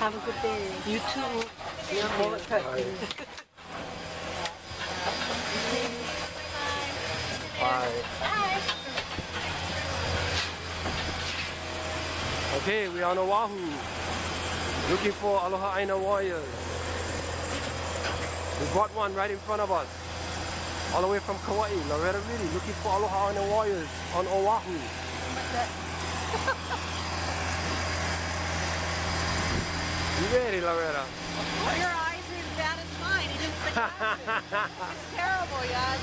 Have a good day. You too. Bye. Okay, we're on Oahu. Looking for Aloha Aina warriors. We got one right in front of us. All the way from Kauai, Loretta Really, looking for Aloha Aina warriors on Oahu. You ready, Loretta? Well, your eyes are as bad as mine. It just it's terrible, yeah.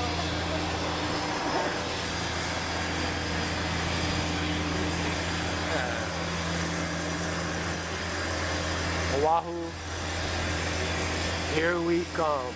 Oahu, here we come.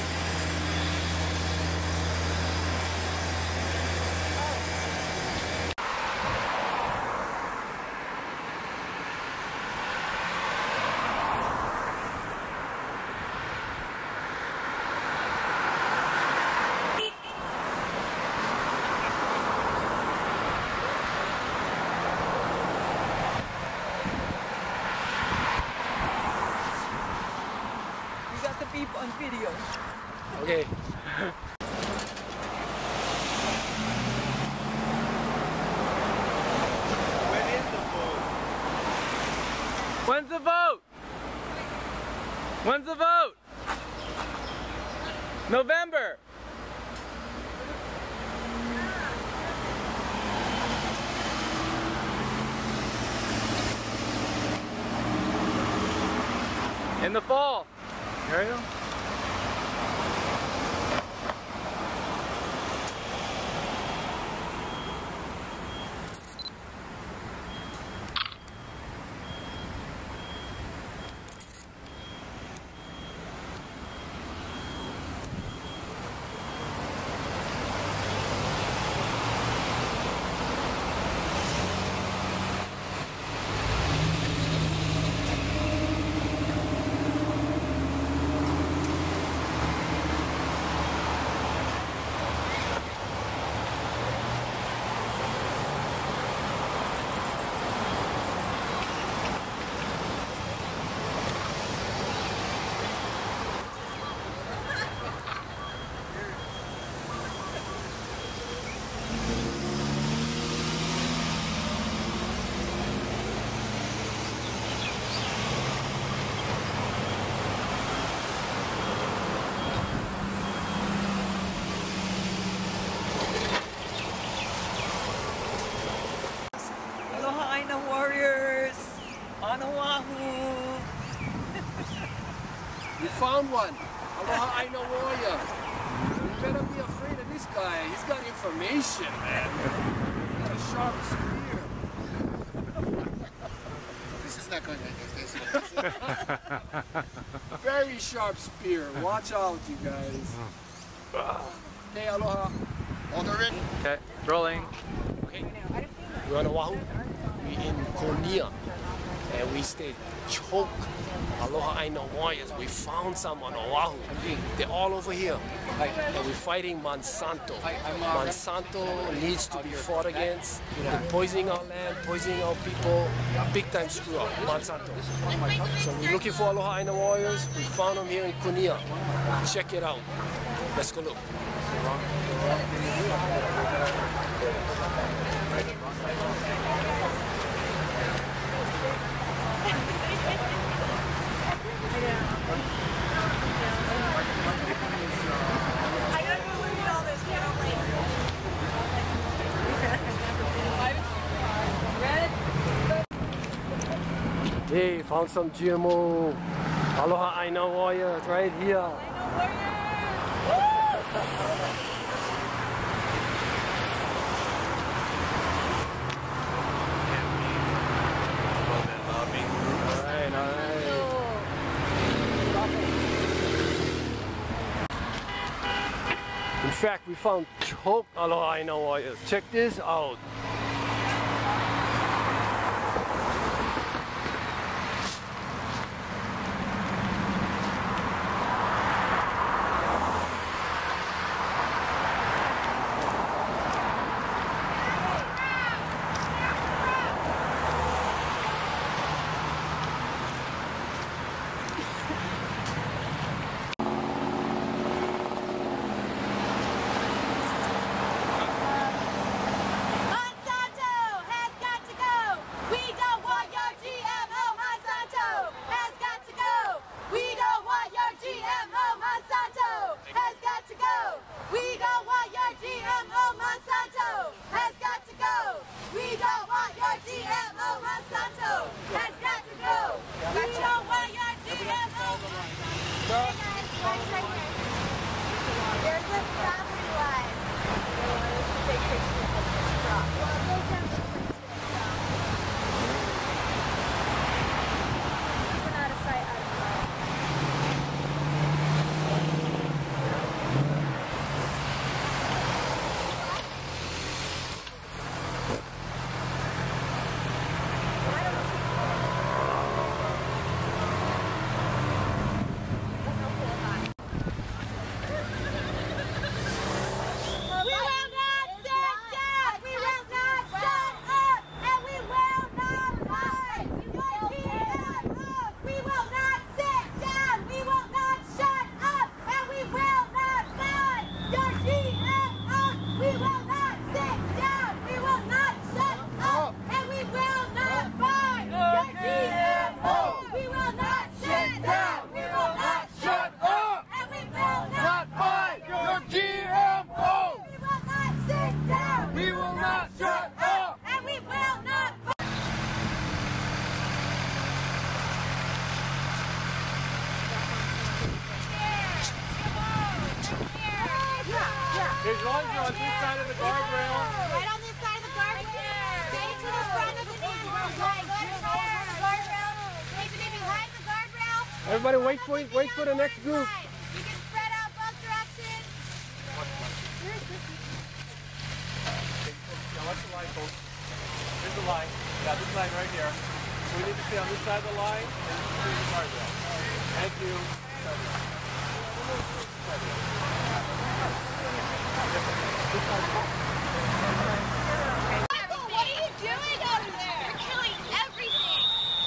Beep on video. Okay. When is the vote? When's the vote? When's the vote? November. In the fall. Ariel? Warriors on Oahu. You found one. Aloha Aina warrior. You better be afraid of this guy. He's got information, man. He's got a sharp spear. This is not going like this. Very sharp spear. Watch out, you guys. Okay, aloha. Order it. Okay, rolling. Okay. We're on Oahu. We're in Konia. And we stayed choke. Aloha Aina warriors. We found some on Oahu. They're all over here. And we're fighting Monsanto. Monsanto needs to be fought against. They're poisoning our land, poisoning our people. Big time screw up. Monsanto. So we're looking for Aloha Aina warriors. We found them here in Konia. Check it out. Let's go look. Hey, found some GMO Aloha Aina warriors right here. In fact, we found choked Aloha Aina warriors. Check this out. Everybody wait for the next group. You can spread out both directions. Now watch the line, folks. Here's the line. Yeah, this line right here. So we need to stay on this side of the line and see the guardrail. Thank you. Michael, what are you doing over there? You're killing everything.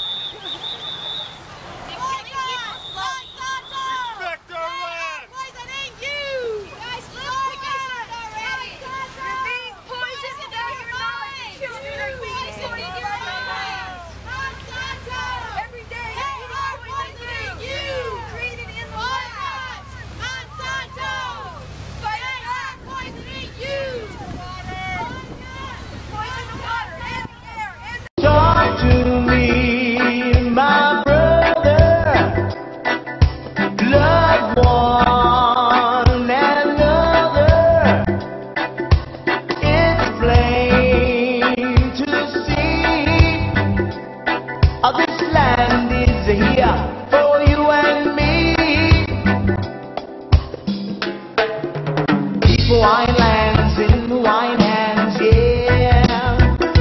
Respect our land! Poisoning you! Guys, look at it already! You're being poisoned out of your mind! Children are being poisoned your mind! Monsanto! Every day they are poisoning you! Treated in the lab! Monsanto! Fight back! Poisoning you! Poison the water and the air and the... Talk to me, my brother, loved one another. It's plain to see, this land is here for you and me. Keep wine lands in wine hands, yeah.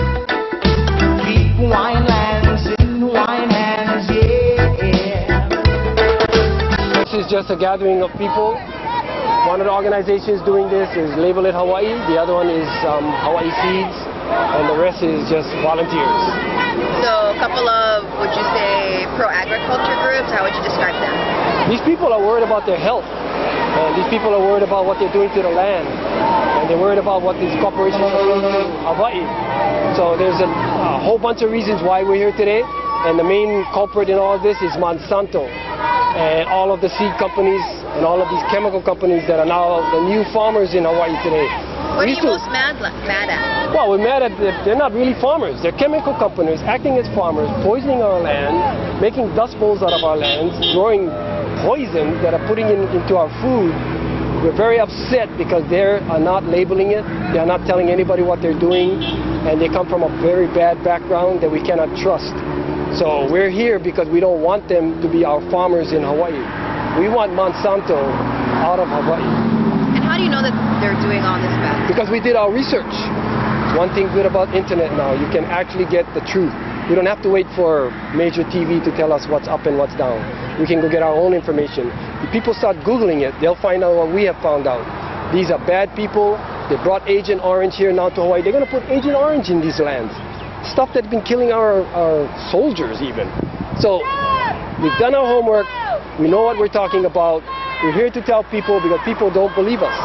Keep wine lands in wine hands, yeah. This is just a gathering of people. One of the organizations doing this is Label It Hawaii. The other one is Hawaii Seeds, and the rest is just volunteers. So a couple of, would you say, pro-agriculture groups, how would you describe them? These people are worried about their health, and these people are worried about what they're doing to the land, and they're worried about what these corporations are doing to Hawaii. So there's a whole bunch of reasons why we're here today, and the main culprit in all of this is Monsanto, and all of the seed companies, and all of these chemical companies that are now the new farmers in Hawaii today. What are We you used to- most mad at? Well, we're mad at they're not really farmers. They're chemical companies acting as farmers, poisoning our land, making dust bowls out of our lands, growing poison that are putting into our food. We're very upset because they are not labeling it. They are not telling anybody what they're doing, and they come from a very bad background that we cannot trust. So we're here because we don't want them to be our farmers in Hawaii. We want Monsanto out of Hawaii. And how do you know that they're doing all this bad? Because we did our research. One thing good about internet now, you can actually get the truth. We don't have to wait for major TV to tell us what's up and what's down. We can go get our own information. If people start Googling it, they'll find out what we have found out. These are bad people. They brought Agent Orange here now to Hawaii. They're going to put Agent Orange in these lands. Stuff that's been killing our soldiers even. So we've done our homework. We know what we're talking about. We're here to tell people because people don't believe us.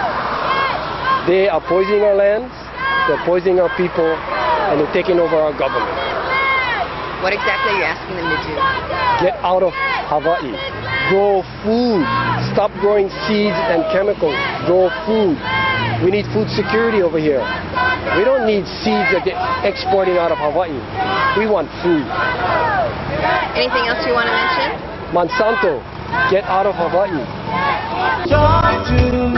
They are poisoning our lands, they're poisoning our people, and they're taking over our government. What exactly are you asking them to do? Get out of Hawaii. Grow food. Stop growing seeds and chemicals. Grow food. We need food security over here. We don't need seeds that they're exporting out of Hawaii. We want food. Anything else you want to mention? Monsanto, get out of Hawaii. Talk to